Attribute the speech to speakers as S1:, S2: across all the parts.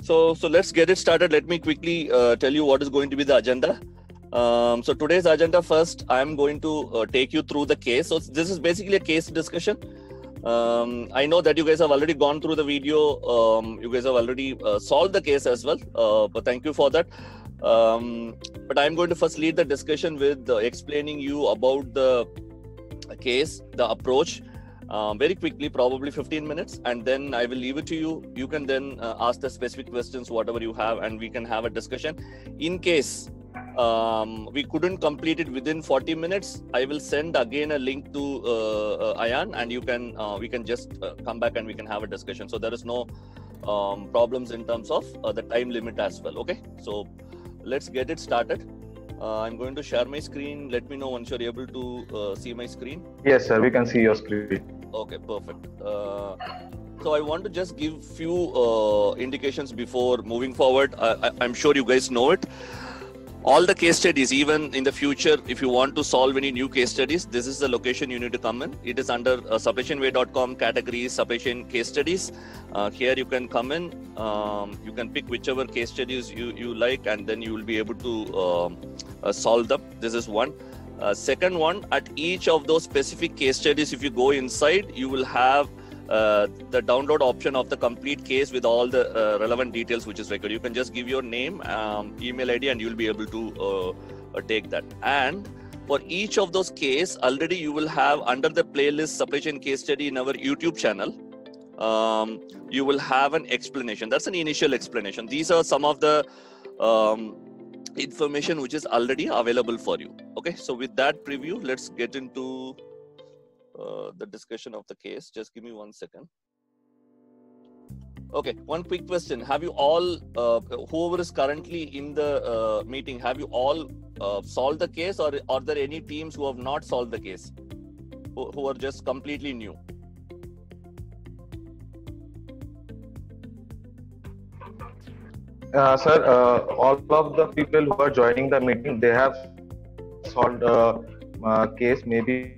S1: So let's get it started. Let me quickly tell you what is going to be the agenda. So today's agenda, first, I'm going to take you through the case. So this is basically a case discussion. I know that you guys have already gone through the video. You guys have already solved the case as well. But thank you for that. But I'm going to first lead the discussion with explaining you about the case, the approach, very quickly, probably 15 minutes, and then I will leave it to you. You can then ask the specific questions, whatever you have, and we can have a discussion. In case we couldn't complete it within 40 minutes, I will send again a link to Ayan, and you can we can just come back and we can have a discussion. So there is no problems in terms of the time limit as well. Okay, so let's get it started. I'm going to share my screen. Let me know once you're able to see my screen.
S2: Yes, sir. We can see your screen.
S1: Okay, perfect. So I want to just give few indications before moving forward. I'm sure you guys know it. All the case studies, even in the future, if you want to solve any new case studies, this is the location you need to come in. It is under supplychainway.com categories, supply chain case studies. Here you can come in. You can pick whichever case studies you like, and then you will be able to solve them. This is one. Second one, at each of those specific case studies, if you go inside, you will have the download option of the complete case with all the relevant details which is required. You can just give your name, email ID, and you'll be able to take that. And for each of those case, already you will have under the playlist supply chain case study in our YouTube channel. You will have an explanation. That's an initial explanation. These are some of the information which is already available for you. Okay, so with that preview, let's get into the discussion of the case. Just give me 1 second. Okay, one quick question. Have you all, whoever is currently in the meeting, have you all solved the case, or are there any teams who have not solved the case, who are just completely new?
S2: Sir, all of the people who are joining the meeting, they have solved case maybe.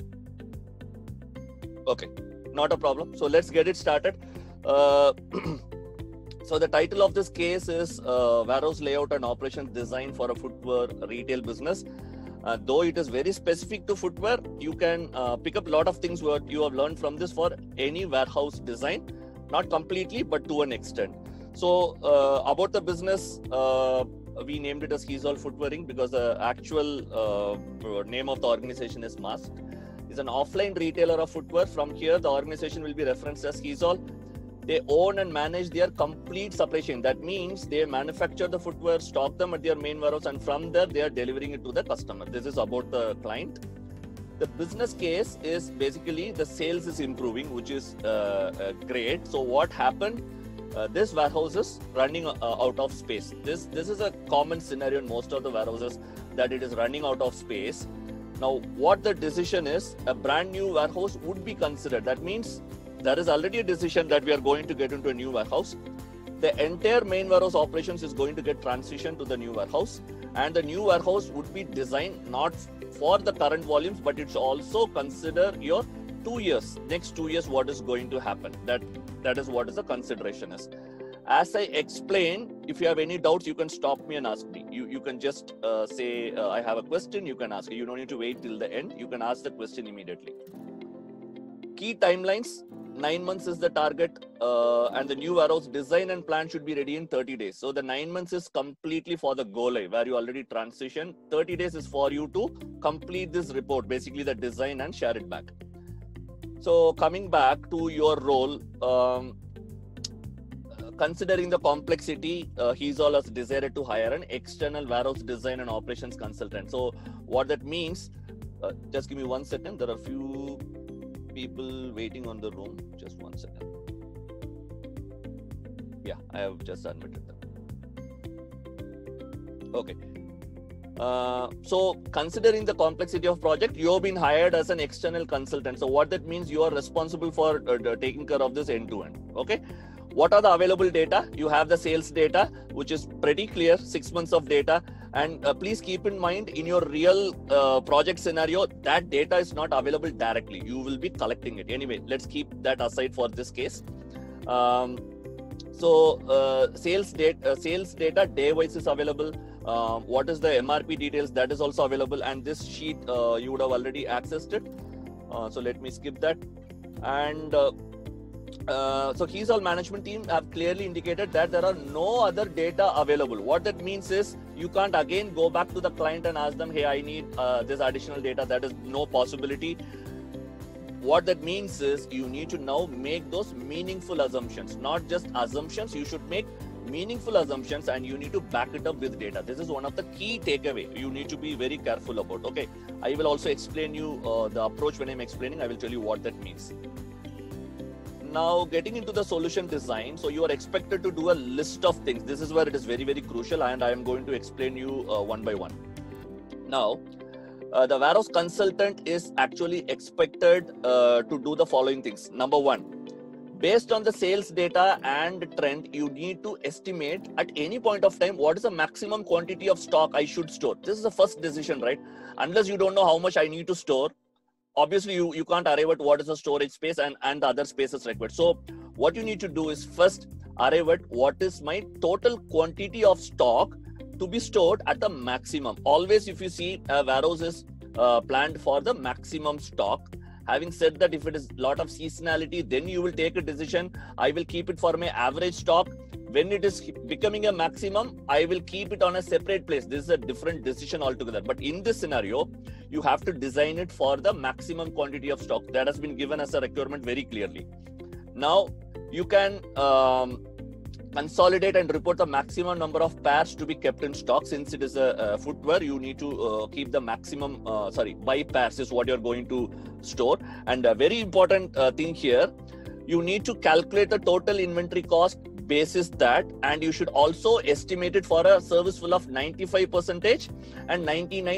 S1: Okay, not a problem. So let's get it started. So the title of this case is Warehouse Layout and Operations Design for a Footwear Retail Business. Though it is very specific to footwear, you can pick up a lot of things what you have learned from this for any warehouse design. Not completely, but to an extent. So about the business, we named it as Heezall Footwearing because the actual name of the organization is Mask. It's an offline retailer of footwear. From here, the organization will be referenced as Heezall. They own and manage their complete supply chain. That means they manufacture the footwear, stock them at their main warehouse, and from there, they are delivering it to the customer. This is about the client. The business case is basically the sales is improving, which is great. So what happened? This warehouse is running out of space. This is a common scenario in most of the warehouses, that it is running out of space. Now, what the decision is, a brand new warehouse would be considered. That means there is already a decision that we are going to get into a new warehouse. The entire main warehouse operations is going to get transitioned to the new warehouse, and the new warehouse would be designed not for the current volumes, but it's also consider your 2 years, next 2 years, what is going to happen. That is what is the consideration is. As I explain, if you have any doubts, you can stop me and ask me. You can just say, I have a question, you can ask. You don't need to wait till the end. You can ask the question immediately. Key timelines, 9 months is the target, and the new warehouse design and plan should be ready in 30 days. So the 9 months is completely for the go live, where you already transition. 30 days is for you to complete this report, basically the design, and share it back. So coming back to your role, considering the complexity, Heezall has decided to hire an external warehouse design and operations consultant. So what that means, just give me 1 second. There are a few people waiting on the room. Just 1 second. Yeah, I have just admitted them. Okay. So considering the complexity of project, you have been hired as an external consultant. So what that means, you are responsible for taking care of this end to end. Okay. What are the available data? You have the sales data, which is pretty clear, 6 months of data. And please keep in mind, in your real project scenario, that data is not available directly. You will be collecting it. Anyway, let's keep that aside for this case. So sales data day wise is available. What is the MRP details, that is also available, and this sheet you would have already accessed it. So let me skip that. And so Keys All management team have clearly indicated that there are no other data available. What that means is you can't again go back to the client and ask them, hey, I need this additional data. That is no possibility. What that means is you need to now make those meaningful assumptions, not just assumptions. You should make meaningful assumptions and you need to back it up with data. This is one of the key takeaway you need to be very careful about. Okay, I will also explain you the approach. When I'm explaining, I will tell you what that means. Now getting into the solution design, so you are expected to do a list of things. This is where it is very, very crucial, and I am going to explain you one by one. Now, the warehouse consultant is actually expected to do the following things. Number one, based on the sales data and trend, you need to estimate at any point of time what is the maximum quantity of stock I should store. This is the first decision, right? Unless you don't know how much I need to store, obviously you can't arrive at what is the storage space and the other spaces required. So what you need to do is first arrive at what is my total quantity of stock to be stored at the maximum. Always, if you see a warehouse is planned for the maximum stock. Having said that, if it is a lot of seasonality, then you will take a decision. I will keep it for my average stock. When it is becoming a maximum, I will keep it on a separate place. This is a different decision altogether. But in this scenario, you have to design it for the maximum quantity of stock that has been given as a requirement very clearly. Now, you can consolidate and report the maximum number of pairs to be kept in stock. Since it is a footwear, you need to keep the maximum, by pairs is what you're going to store. And a very important thing here, you need to calculate the total inventory cost basis that, and you should also estimate it for a service full of 95% and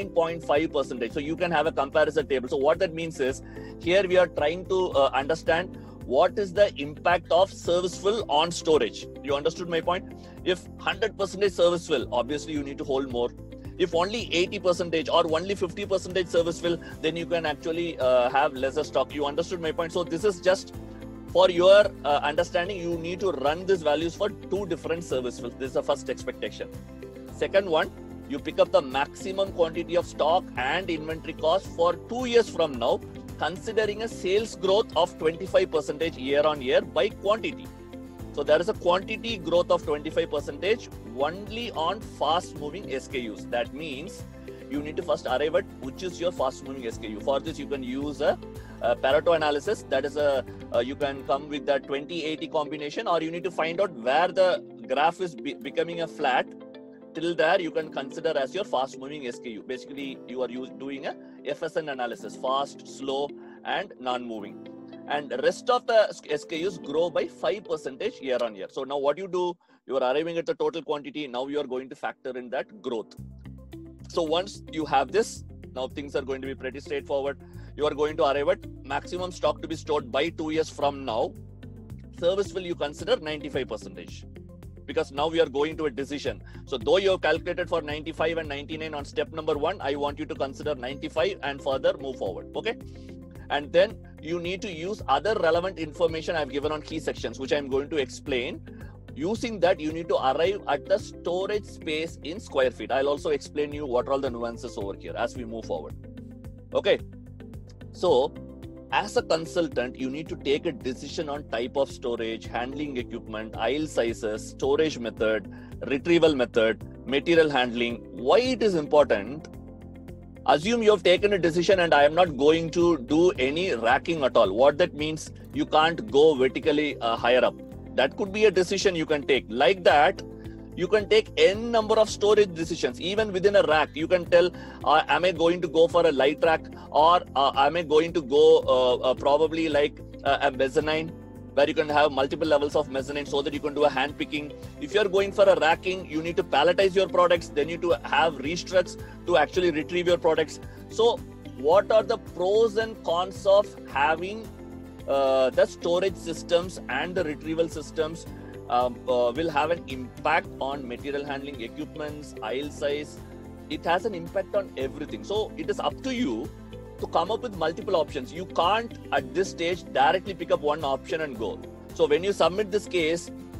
S1: 99.5%. So you can have a comparison table. So what that means is, here we are trying to understand what is the impact of serviceful on storage. You understood my point? If 100% serviceful, obviously you need to hold more. If only 80% or only 50% serviceful, then you can actually have lesser stock. You understood my point? So this is just for your understanding. You need to run these values for two different servicefuls. This is the first expectation. Second one, you pick up the maximum quantity of stock and inventory cost for 2 years from now, considering a sales growth of 25% year on year by quantity. So there is a quantity growth of 25% only on fast moving SKUs. That means you need to first arrive at which is your fast moving SKU. For this, you can use a Pareto analysis. That is you can come with that 20-80 combination, or you need to find out where the graph is becoming a flat. Till there, you can consider as your fast moving SKU. Basically, you are doing a FSN analysis: fast, slow, and non-moving. And the rest of the SKUs grow by 5% year on year. So now what you do, you are arriving at the total quantity. Now you are going to factor in that growth. So once you have this, now things are going to be pretty straightforward. You are going to arrive at maximum stock to be stored by 2 years from now. Service will you consider 95%. Because now we are going to a decision. So though you have calculated for 95 and 99 on step number 1, I want you to consider 95 and further move forward. Okay. And then you need to use other relevant information I've given on key sections, which I'm going to explain. Using that, you need to arrive at the storage space in square feet. I'll also explain you what are all the nuances over here as we move forward. Okay. So as a consultant, you need to take a decision on type of storage, handling equipment, aisle sizes, storage method, retrieval method, material handling. Why it is important? Assume you have taken a decision and I am not going to do any racking at all. What that means, you can't go vertically higher up. That could be a decision you can take. Like that, you can take n number of storage decisions. Even within a rack, you can tell, am I going to go for a light rack, or am I going to go probably like a mezzanine, where you can have multiple levels of mezzanine so that you can do a hand picking. If you're going for a racking, you need to palletize your products. Then you need to have reach trucks to actually retrieve your products. So what are the pros and cons of having the storage systems and the retrieval systems? Will have an impact on material handling equipments, aisle size. It has an impact on everything. So it is up to you to come up with multiple options. You can't at this stage directly pick up one option and go. So when you submit this case,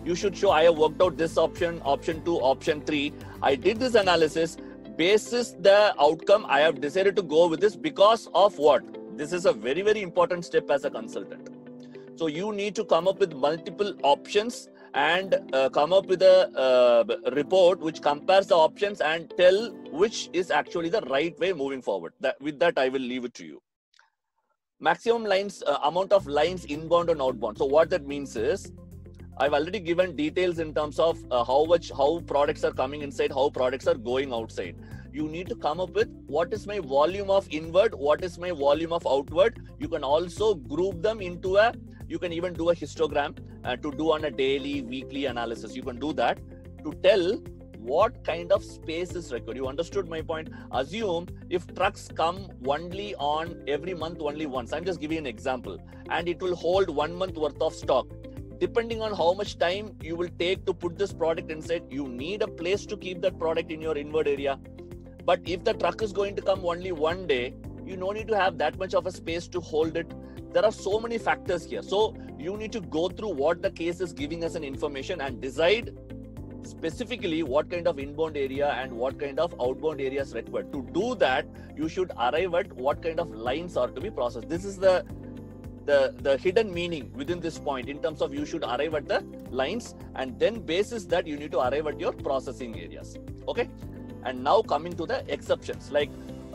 S1: you should show I have worked out this option, option 2, option 3. I did this analysis. Basis the outcome, I have decided to go with this because of what? This is a very, very important step as a consultant. So you need to come up with multiple options and come up with a report which compares the options and tell which is actually the right way moving forward. With that, I will leave it to you. Maximum lines, amount of lines inbound and outbound. So what that means is, I've already given details in terms of how products are coming inside, how products are going outside. You need to come up with what is my volume of inward, what is my volume of outward. You can also group them into you can even do a histogram to do on a daily, weekly analysis. You can do that to tell what kind of space is required. You understood my point? Assume if trucks come only on every month, only once. I'm just giving an example. And it will hold 1 month worth of stock. Depending on how much time you will take to put this product inside, you need a place to keep that product in your inward area. But if the truck is going to come only one day, you don't need to have that much of a space to hold it. There are so many factors here. So you need to go through what the case is giving us an information and decide specifically what kind of inbound area and what kind of outbound area is required. To do that, you should arrive at what kind of lines are to be processed. This is the hidden meaning within this point in terms of you should arrive at the lines, and then basis that you need to arrive at your processing areas. Okay. And now coming to the exceptions, like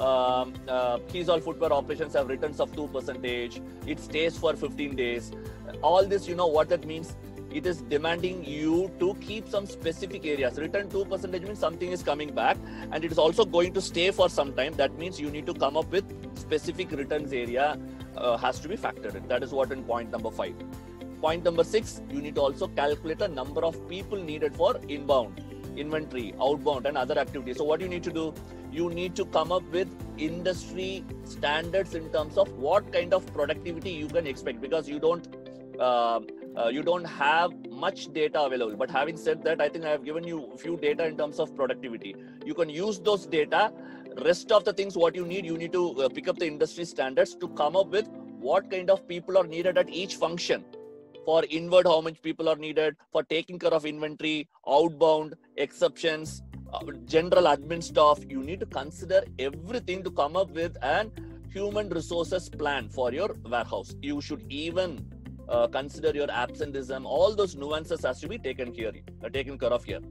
S1: Keys All Footwear operations have returns of 2%. It stays for 15 days. All this, you know what that means? It is demanding you to keep some specific areas. Return 2% means something is coming back, and it is also going to stay for some time. That means you need to come up with specific returns area has to be factored in. That is what in point number 5. Point number 6, you need to also calculate the number of people needed for inbound, inventory, outbound, and other activities. So what you need to do? You need to come up with industry standards in terms of what kind of productivity you can expect, because you don't have much data available. But having said that, I think I have given you a few data in terms of productivity. You can use those data. Rest of the things what you need to pick up the industry standards to come up with what kind of people are needed at each function. For inward, how much people are needed, for taking care of inventory, outbound, exceptions, general admin stuff. You need to consider everything to come up with an human resources plan for your warehouse. You should even consider your absenteeism. All those nuances has to be taken care of here.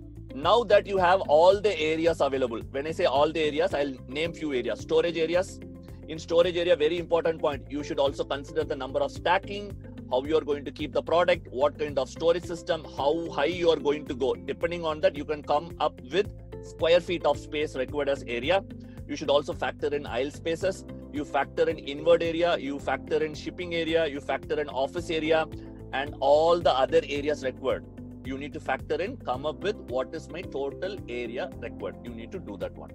S1: Now that you have all the areas available, when I say all the areas, I'll name few areas. Storage areas. In storage area, very important point, you should also consider the number of stacking, how you are going to keep the product, what kind of storage system, how high you are going to go. Depending on that, you can come up with square feet of space required as area. You should also factor in aisle spaces. You factor in inward area, you factor in shipping area, you factor in office area, and all the other areas required. You need to factor in, come up with what is my total area required. You need to do that one.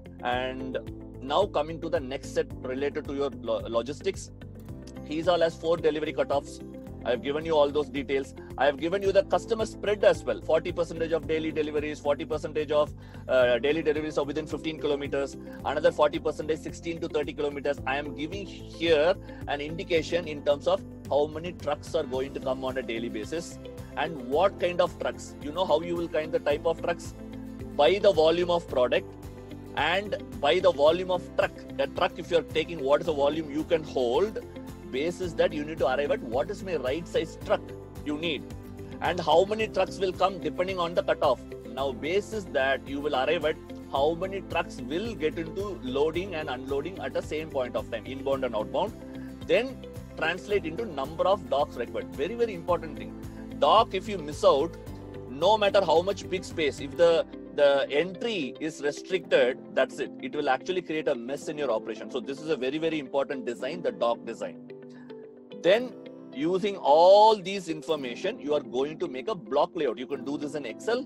S1: And now coming to the next set related to your logistics. Keys All has 4 delivery cutoffs. I have given you all those details. I have given you the customer spread as well. 40% of daily deliveries, 40% of daily deliveries are within 15 kilometers. Another 40%, 16 to 30 kilometers. I am giving here an indication in terms of how many trucks are going to come on a daily basis and what kind of trucks. You know how you will kind the type of trucks? By the volume of product and by the volume of truck. A truck, if you are taking what is the volume you can hold, basis that you need to arrive at what is my right size truck you need and how many trucks will come depending on the cutoff. Now basis that you will arrive at how many trucks will get into loading and unloading at the same point of time, inbound and outbound. Then translate into number of docks required. Very, very important thing. Dock, if you miss out, no matter how much big space, if the entry is restricted, that's it. It will actually create a mess in your operation. So this is a very, very important design, the dock design. Then using all these information, you are going to make a block layout. You can do this in Excel.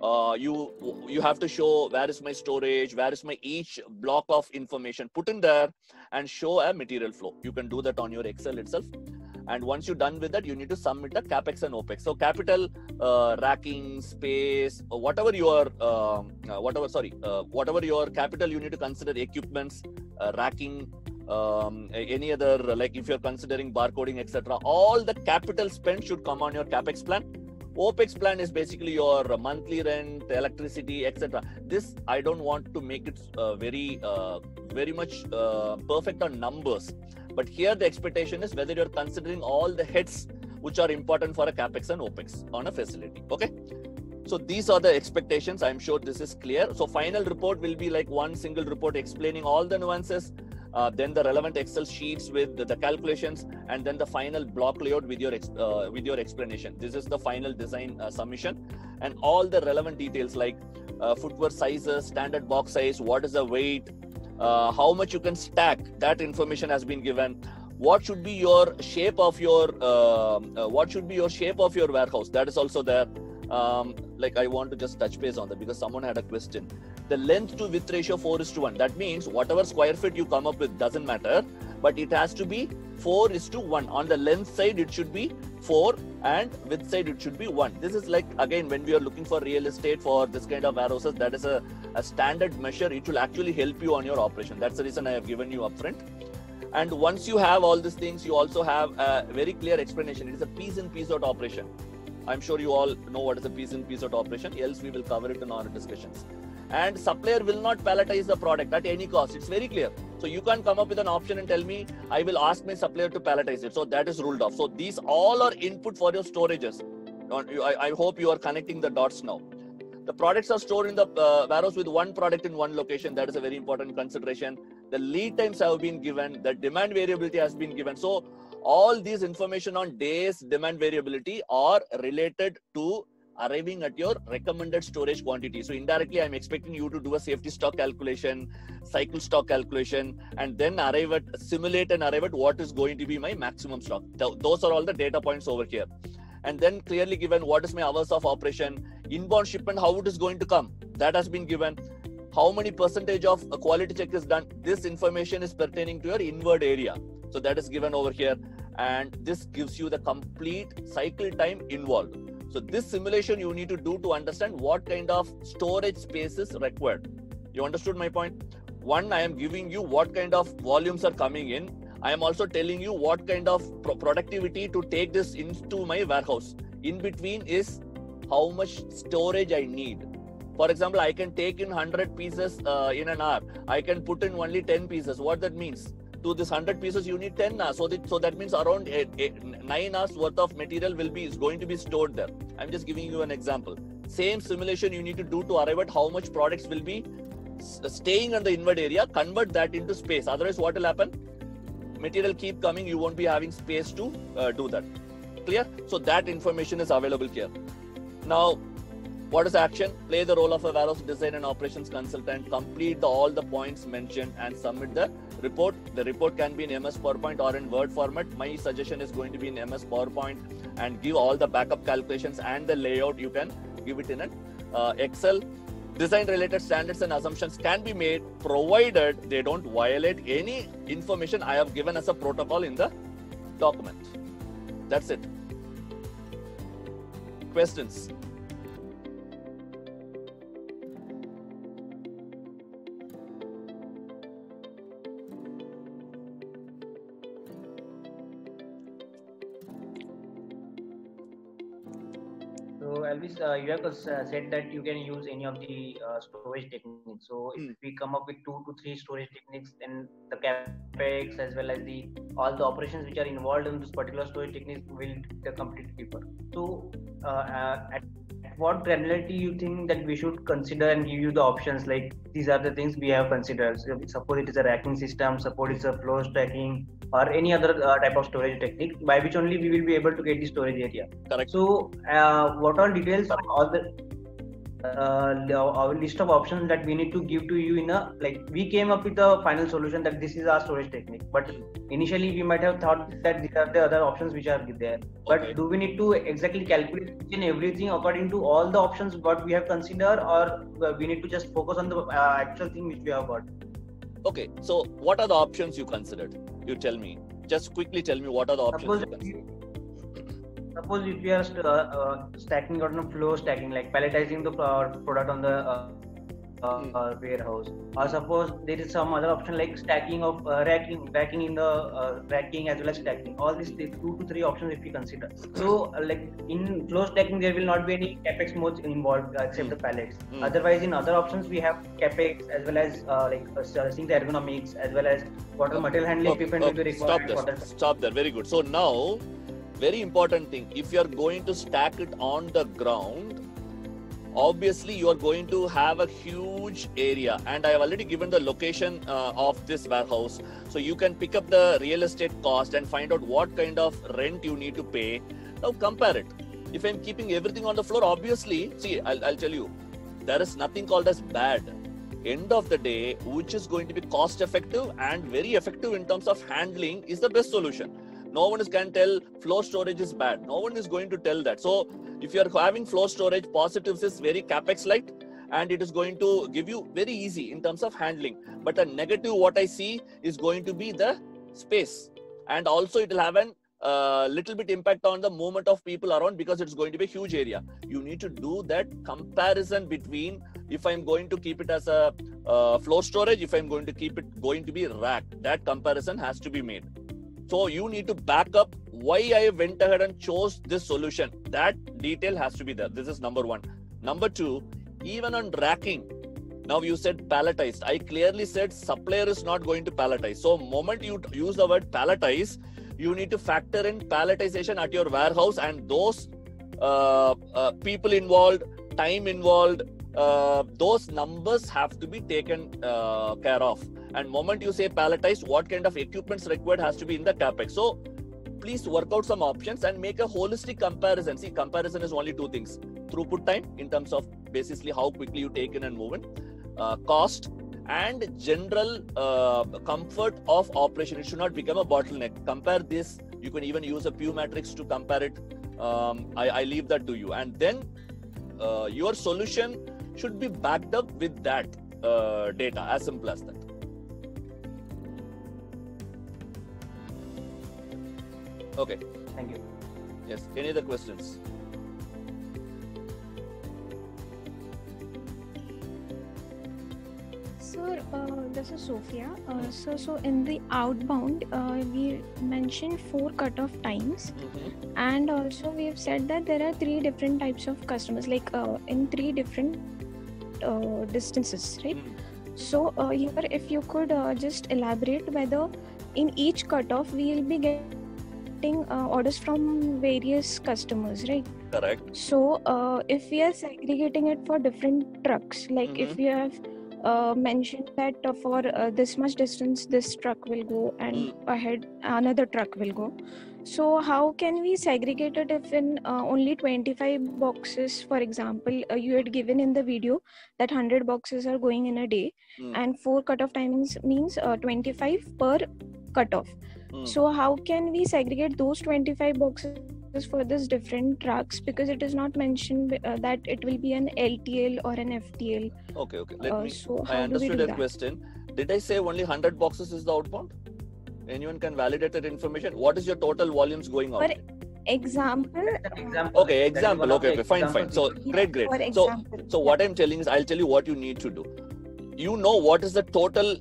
S1: You have to show where is my storage, where is my each block of information put in there and show a material flow. You can do that on your Excel itself. And once you're done with that, you need to submit a CapEx and OpEx. So capital, racking, space, whatever your capital, you need to consider equipments, racking, any other, like if you're considering barcoding, etc. All the capital spend should come on your CapEx plan. OPEX plan is basically your monthly rent, electricity, etc. This I don't want to make it very much perfect on numbers. But here the expectation is whether you're considering all the heads which are important for a capex and OPEX on a facility. Okay. So these are the expectations. I'm sure this is clear. So final report will be like one single report explaining all the nuances, then the relevant Excel sheets with the calculations, and then the final block layout with your explanation. This is the final design submission, and all the relevant details like footwear sizes, standard box size, what is the weight, how much you can stack. That information has been given. What should be your shape of your warehouse? That is also there. Like I want to just touch base on that because someone had a question. The length to width ratio 4:1. That means whatever square feet you come up with doesn't matter, but it has to be 4:1. On the length side, it should be 4, and width side, it should be 1. This is like, again, when we are looking for real estate for this kind of warehouses, that is a standard measure. It will actually help you on your operation. That's the reason I have given you upfront. And once you have all these things, you also have a very clear explanation. It is a piece in, piece out operation. I'm sure you all know what is a piece in, piece out operation, else we will cover it in our discussions. And supplier will not palletize the product at any cost. It's very clear. So you can't come up with an option and tell me, I will ask my supplier to palletize it. So that is ruled off. So these all are input for your storages. I hope you are connecting the dots now. The products are stored in the warehouse with one product in one location. That is a very important consideration. The lead times have been given. The demand variability has been given. So all these information on days demand variability are related to arriving at your recommended storage quantity. So indirectly, I'm expecting you to do a safety stock calculation, cycle stock calculation, and then simulate and arrive at what is going to be my maximum stock. Those are all the data points over here. And then clearly given what is my hours of operation, inbound shipment, how it is going to come. That has been given. How many percentage of a quality check is done. This information is pertaining to your inward area. So that is given over here. And this gives you the complete cycle time involved. So this simulation you need to do to understand what kind of storage space is required. You understood my point? One, I am giving you what kind of volumes are coming in. I am also telling you what kind of productivity to take this into my warehouse. In between is how much storage I need. For example, I can take in 100 pieces in an hour. I can put in only 10 pieces. What that means? To this 100 pieces, you need 10 hours. So that means around 9 hours worth of material is going to be stored there. I'm just giving you an example. Same simulation you need to do to arrive at how much products will be staying in the inward area. Convert that into space. Otherwise, what will happen? Material keep coming. You won't be having space to do that. Clear? So that information is available here. Now, what is action? Play the role of a warehouse design and operations consultant. Complete all the points mentioned and submit the report. The report can be in MS PowerPoint or in Word format. My suggestion is going to be in MS PowerPoint, and give all the backup calculations and the layout. You can give it in an Excel. Design related standards and assumptions can be made provided they don't violate any information I have given as a protocol in the document. That's it. Questions?
S3: So Elvis, you have said that you can use any of the storage techniques. So if we come up with 2 to 3 storage techniques, then the capex as well as all the operations which are involved in this particular storage techniques will completely differ. So at what granularity you think that we should consider and give you the options, like these are the things we have considered. So suppose it is a racking system, suppose it's a flow stacking, or any other type of storage technique by which only we will be able to get the storage area.
S1: Correct.
S3: So what are details of all the our list of options that we need to give to you in a, like, we came up with a final solution that this is our storage technique, but initially we might have thought that these are the other options which are there. But
S1: Okay.
S3: do we need to exactly calculate each and everything according to all the options what we have considered, or we need to just focus on the actual thing which we have got?
S1: Okay. So what are the options you considered? You tell me. Just quickly tell me what are the options you considered.
S3: Suppose if we are stacking on a flow stacking, like palletizing the product on the warehouse. Or suppose there is some other option like stacking of racking in the racking as well as stacking. All these 2 to 3 options if we consider. So like in floor stacking there will not be any capex modes involved except the pallets. Otherwise in other options we have capex as well as seeing the ergonomics as well as what the material handling equipment will be required.
S1: Stop there. Very good. So now, very important thing. If you are going to stack it on the ground, obviously you are going to have a huge area, and I have already given the location of this warehouse, so you can pick up the real estate cost and find out what kind of rent you need to pay. Now compare it. If I'm keeping everything on the floor, obviously, see, I'll tell you, there is nothing called as bad. End of the day, which is going to be cost effective and very effective in terms of handling is the best solution. No one can tell floor storage is bad. No one is going to tell that. So if you are having floor storage, positives is very capex light, and it is going to give you very easy in terms of handling. But a negative, what I see, is going to be the space, and also it will have a little bit impact on the movement of people around because it's going to be a huge area. You need to do that comparison between if I'm going to keep it as a floor storage, if I'm going to keep it going to be rack. That comparison has to be made. So you need to back up why I went ahead and chose this solution. That detail has to be there. This is number one. Number two, even on racking, now you said palletized. I clearly said supplier is not going to palletize. So moment you use the word palletize, you need to factor in palletization at your warehouse, and those people involved, time involved, those numbers have to be taken care of. And moment you say palletized, what kind of equipments required has to be in the capex. So please work out some options and make a holistic comparison. See, comparison is only two things: throughput time in terms of basically how quickly you take in and move in, cost, and general comfort of operation. It should not become a bottleneck. Compare this. You can even use a Pew matrix to compare it. I leave that to you. And then your solution should be backed up with that data. As simple as that. Okay.
S3: Thank you.
S1: Yes. Any other questions?
S4: Sir, this is Sophia. So in the outbound, we mentioned 4 cutoff times, and also we have said that there are 3 different types of customers, like in 3 different distances, right? So here, if you could just elaborate whether in each cutoff we will be getting orders from various customers, right?
S1: Correct.
S4: So if we are segregating it for different trucks, like if we have mentioned that for this much distance this truck will go and ahead another truck will go, so how can we segregate it if in only 25 boxes, for example, you had given in the video that 100 boxes are going in a day, and 4 cutoff timings means 25 per cutoff. So how can we segregate those 25 boxes for this different trucks, because it is not mentioned that it will be an LTL or an FTL.
S1: Okay. Let me.
S4: So
S1: I understood your question. Did I say only 100 boxes is the outbound? Anyone can validate that information. What is your total volumes going out?
S4: For example.
S1: Okay, example. Okay, fine. So great. So what I'm telling is, I'll tell you what you need to do. You know what is the total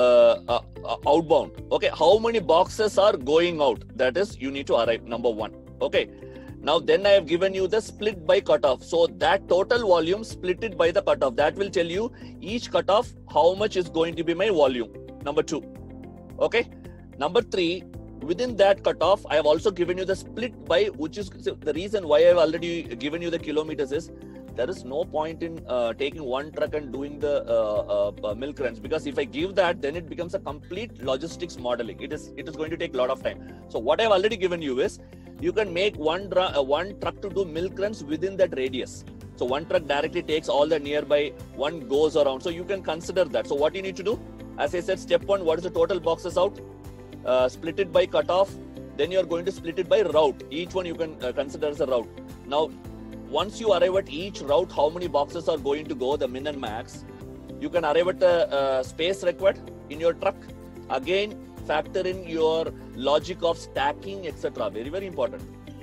S1: outbound. Okay, how many boxes are going out? That is, you need to arrive. Number one. Okay. Now then I have given you the split by cutoff. So that total volume split it by the cutoff. That will tell you each cutoff how much is going to be my volume. Number 2. Okay. Number 3, within that cutoff, I have also given you the split by, which is the reason why I have already given you the kilometers is, there is no point in taking one truck and doing the milk runs, because if I give that, then it becomes a complete logistics modeling. It is going to take a lot of time. So what I have already given you is, you can make one truck to do milk runs within that radius. So one truck directly takes all the nearby, one goes around. So you can consider that. So what you need to do, as I said, step 1, what is the total boxes out? Split it by cutoff. Then you are going to split it by route. Each one you can consider as a route. Now, once you arrive at each route, how many boxes are going to go, the min and max, you can arrive at the space required in your truck. Again, factor in your logic of stacking, etc. Very, very important.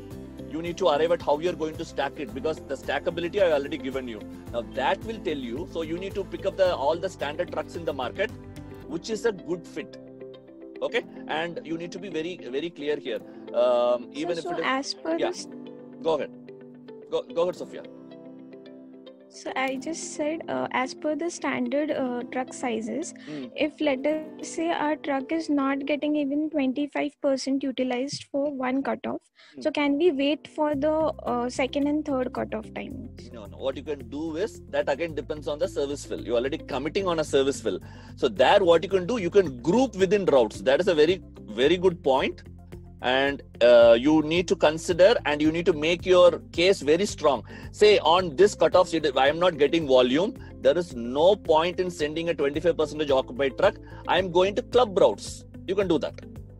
S1: You need to arrive at how you're going to stack it, because the stackability I already given you. Now that will tell you, so you need to pick up all the standard trucks in the market, which is a good fit. Okay, and you need to be very, very clear here. Even if it is,
S4: as per this,
S1: go ahead, go ahead, Sophia.
S4: so I just said, as per the standard truck sizes, if let us say our truck is not getting even 25% utilized for one cutoff, so can we wait for the second and third cutoff timings?
S1: No. What you can do is, that again depends on the service fill. You're already committing on a service fill. So there, what you can do, you can group within routes. That is a very, very good point. And you need to consider, and you need to make your case very strong. Say on this cutoff, I am not getting volume. There is no point in sending a 25% occupied truck. I am going to club routes. You can do that.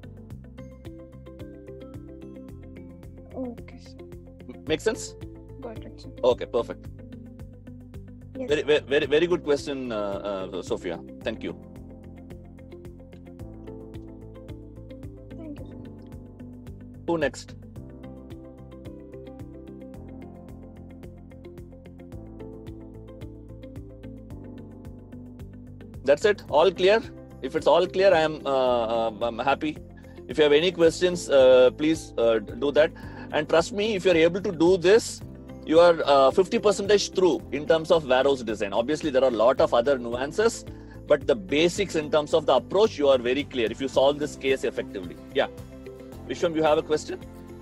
S4: Okay, sir.
S1: Make sense?
S4: Got it, sir.
S1: Okay, perfect.
S4: Yes.
S1: Very good question, Sophia. Thank you.
S4: Thank you, sir.
S1: Who next? That's it. All clear? If it's all clear, I'm happy. If you have any questions, please do that. And trust me, if you're able to do this, you are 50% through in terms of warehouse design. Obviously, there are a lot of other nuances, but the basics in terms of the approach, you are very clear if you solve this case effectively. Yeah. Vishwam, you have a question?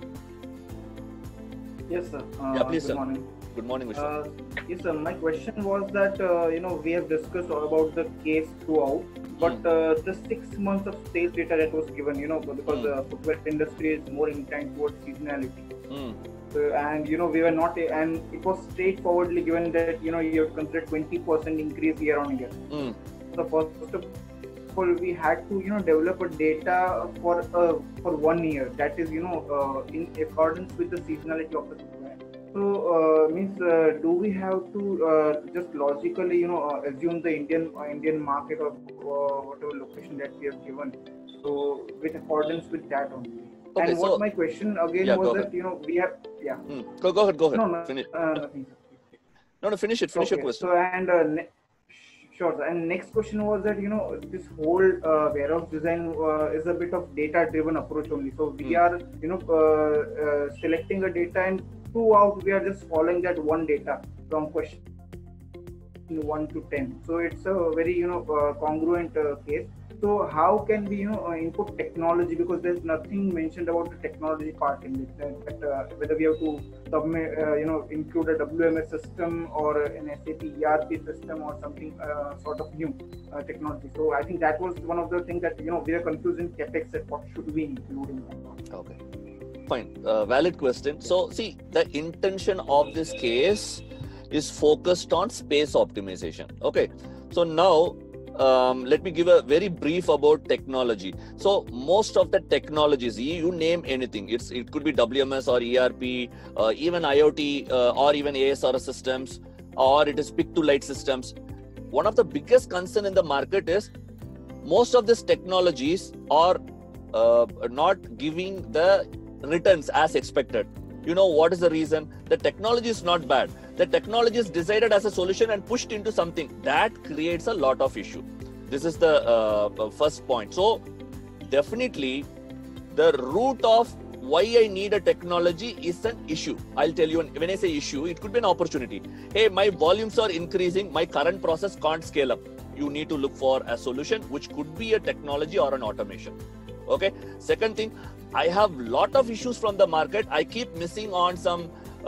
S5: Yes, sir.
S1: Yeah, please,
S5: good
S1: sir.
S5: morning.
S1: Good morning, Vishwam.
S5: Yes, sir. My question was that we have discussed all about the case throughout, but the 6 months of sales data that was given, because the footwear industry is more inclined towards seasonality. And we were not, and it was straightforwardly given that you have considered 20% increase year on year. So first of all, we had to develop a data for 1 year, that is in accordance with the seasonality of the footwear. So do we have to just logically assume the Indian market or whatever location that we have given, so with accordance with that only?
S1: Okay,
S5: and what my question again was that we have
S1: Go ahead.
S5: No,
S1: Finish.
S5: Nothing.
S1: No, finish it. Finish your question.
S5: So sure. And next question was that this whole warehouse design is a bit of data-driven approach only. So we are selecting a data, and throughout we are just following that one data from question 1 to 10. So it's a very congruent case. So how can we input technology, because there's nothing mentioned about the technology part in it, whether we have to submit, include a WMS system or an SAP ERP system or something sort of new technology. So I think that was one of the things that we are confused in CapEx, that what should we include in that.
S1: Okay, fine. Valid question. So see, the intention of this case is focused on space optimization. Okay, so now let me give a very brief about technology. So most of the technologies, you name anything, it could be WMS or ERP, even IoT or even ASRS systems, or it is pick to light systems. One of the biggest concern in the market is most of these technologies are not giving the returns as expected. What is the reason? The technology is not bad. The technology is decided as a solution and pushed into something that creates a lot of issue. This is the first point. So definitely the root of why I need a technology is an issue. I'll tell you, when I say issue, it could be an opportunity. Hey, my volumes are increasing, my current process can't scale up. You need to look for a solution, which could be a technology or an automation. Okay. Second thing, I have lot of issues from the market. I keep missing on some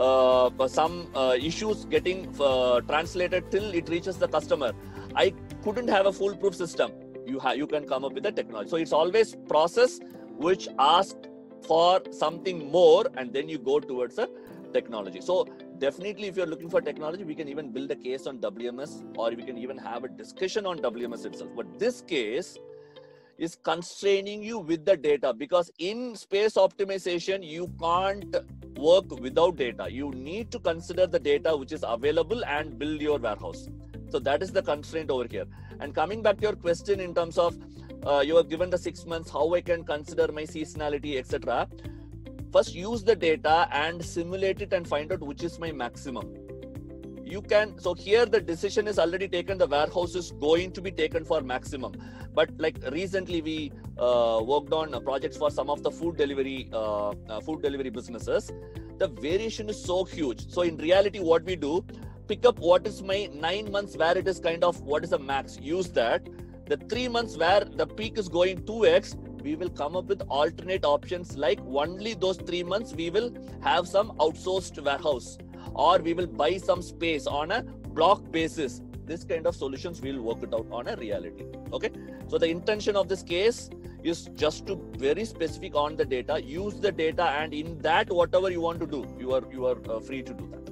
S1: issues getting translated till it reaches the customer. I couldn't have a foolproof system. You can come up with a technology. So it's always process which asks for something more, and then you go towards a technology. So definitely, if you're looking for technology, we can even build a case on WMS, or we can even have a discussion on WMS itself. But this case is constraining you with the data, because in space optimization, you can't work without data. You need to consider the data which is available and build your warehouse. So that is the constraint over here. And coming back to your question in terms of you are given the 6 months, how I can consider my seasonality, etc. first use the data and simulate it and find out which is my maximum. You can, so here the decision is already taken, the warehouse is going to be taken for maximum. But like recently we worked on projects for some of the food delivery businesses. The variation is so huge. So in reality, what we do, pick up what is my 9 months where it is kind of what is the max, use that. The 3 months where the peak is going 2x, we will come up with alternate options, like only those 3 months we will have some outsourced warehouse, or we will buy some space on a block basis. This kind of solutions we'll work it out on a reality. Okay, so the intention of this case is just to very specific on the data, use the data, and in that whatever you want to do, you are free to do that.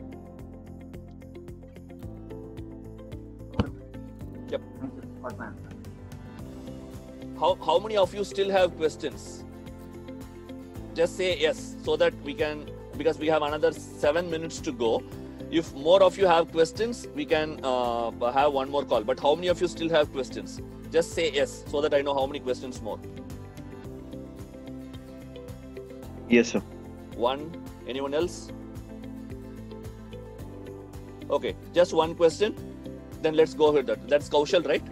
S1: Yep. How many of you still have questions? Just say yes, so that we can, because we have another 7 minutes to go. If more of you have questions, we can have one more call. But how many of you still have questions? Just say yes, so that I know how many questions more.
S6: Yes, sir.
S1: One. Anyone else? Okay, just one question. Then let's go with that. That's Kaushal, right?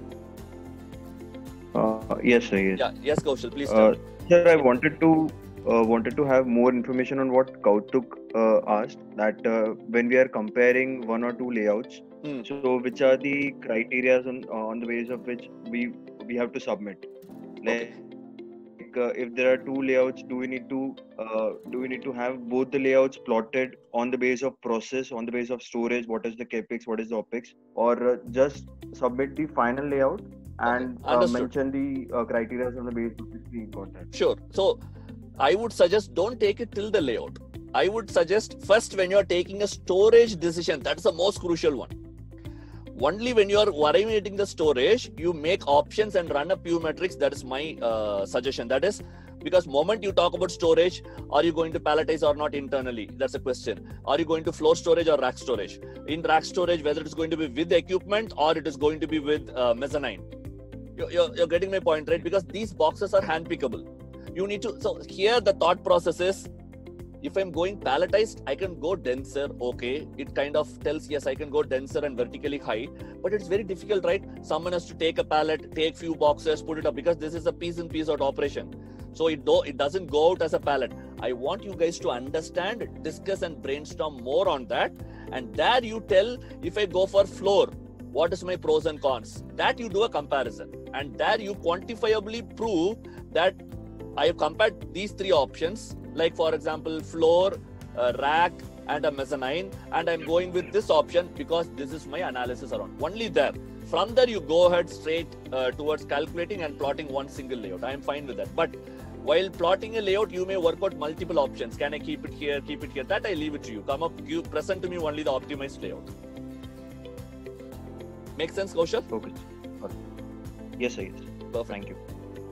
S6: Yes, sir. Yes.
S1: Yeah. Yes, Kaushal. Please tell me.
S6: Sir, I wanted to have more information on what Kautuk asked, that when we are comparing one or two layouts, so which are the criteria on the basis of which we have to submit? Like, if there are two layouts, do we need to have both the layouts plotted on the base of process, on the base of storage, what is the capex, what is the opex, or just submit the final layout and mention the criteria on the base of which we got that?
S1: Sure. So I would suggest don't take it till the layout. I would suggest first, when you are taking a storage decision, that's the most crucial one. Only when you are evaluating the storage, you make options and run a few metrics. That is my suggestion. That is because moment you talk about storage, are you going to palletize or not internally? That's a question. Are you going to floor storage or rack storage? In rack storage, whether it's going to be with the equipment or it is going to be with mezzanine. You're getting my point, right? Because these boxes are hand pickable. You need to, so here the thought process is, if I'm going palletized, I can go denser. Okay, it kind of tells, yes, I can go denser and vertically high, but it's very difficult, right? Someone has to take a pallet, take few boxes, put it up, because this is a piece in piece out operation. So it doesn't go out as a pallet. I want you guys to understand, discuss and brainstorm more on that. And there you tell, if I go for floor, what is my pros and cons? That you do a comparison. And there you quantifiably prove that I have compared these three options, like for example, floor, rack and a mezzanine, and I'm going with this option because this is my analysis around. Only there. From there, you go ahead straight towards calculating and plotting one single layout. I am fine with that. But while plotting a layout, you may work out multiple options. Can I keep it here, keep it here? That I leave it to you. Come up, present to me only the optimized layout. Make sense, Kaushal?
S6: Okay. Yes, sir. Yes.
S1: Perfect.
S6: Thank you.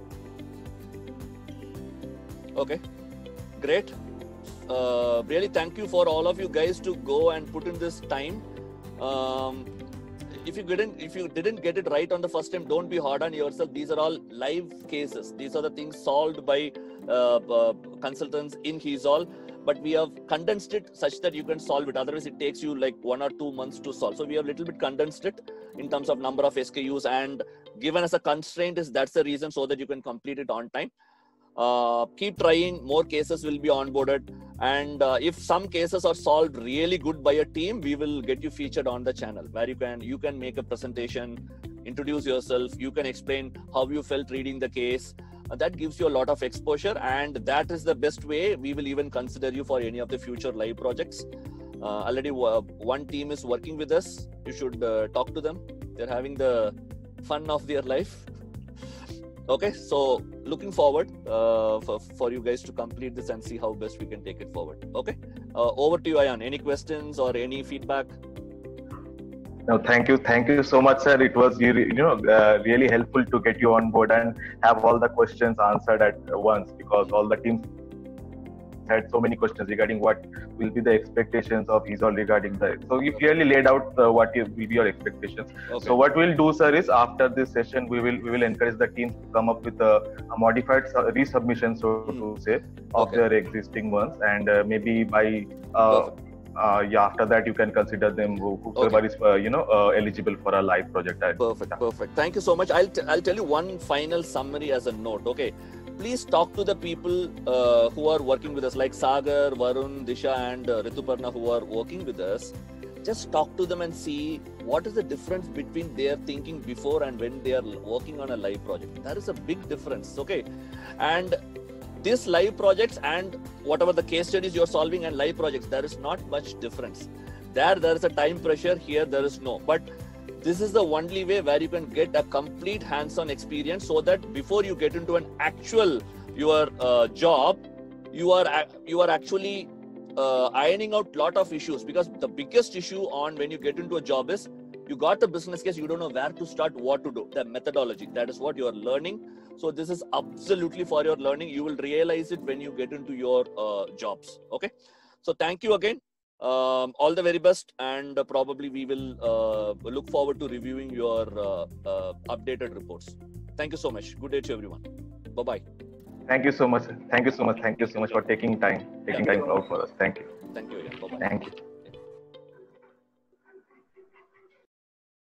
S1: Okay, great. Really thank you for all of you guys to go and put in this time. If you didn't get it right on the first time, don't be hard on yourself. These are all live cases. These are the things solved by consultants in HESOL, but we have condensed it such that you can solve it. Otherwise, it takes you like 1 or 2 months to solve. So we have a little bit condensed it in terms of number of SKUs, and given as a constraint that's the reason, so that you can complete it on time. Keep trying, more cases will be onboarded, and if some cases are solved really good by a team, we will get you featured on the channel, where you can make a presentation, introduce yourself, you can explain how you felt reading the case. That gives you a lot of exposure, and that is the best way we will even consider you for any of the future live projects. Already one team is working with us. You should talk to them. They're having the fun of their life. Okay, so looking forward for you guys to complete this and see how best we can take it forward. Okay, over to you, Ayan. Any questions or any feedback?
S2: No, thank you so much, sir. It was really helpful to get you on board and have all the questions answered at once, because all the teams had so many questions regarding what will be the expectations of ESOL regarding that. So you clearly laid out what will be your expectations.
S1: Okay.
S2: So what we'll do, sir, is after this session, we will encourage the team to come up with a modified resubmission, so to say, of their existing ones, and maybe by after that you can consider them whoever is eligible for a live project.
S1: Perfect. Thank you so much. I'll tell you one final summary as a note. Okay, please talk to the people who are working with us, like Sagar, Varun, Disha, and Rituparna, who are working with us. Just talk to them and see what is the difference between their thinking before and when they are working on a live project. There is a big difference. Okay, and these live projects and whatever the case studies you're solving and live projects, there is not much difference. There is a time pressure. Here there is no. But this is the only way where you can get a complete hands-on experience, so that before you get into an actual job, you are actually ironing out lot of issues. Because the biggest issue on when you get into a job is you got the business case, you don't know where to start, what to do, the methodology. That is what you are learning. So this is absolutely for your learning. You will realize it when you get into your jobs. Okay. So thank you again. All the very best, and probably we will look forward to reviewing your updated reports. Thank you so much. Good day to everyone. Bye-bye.
S2: Thank you so much. Thank you so much for taking time out for us. Thank you.
S1: Thank you again. Bye-bye.
S2: Thank you.